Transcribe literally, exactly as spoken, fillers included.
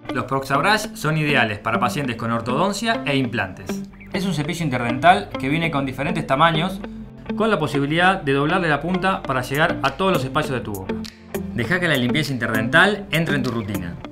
Los Proxabrush son ideales para pacientes con ortodoncia e implantes. Es un cepillo interdental que viene con diferentes tamaños, con la posibilidad de doblarle la punta para llegar a todos los espacios de tu boca. Deja que la limpieza interdental entre en tu rutina.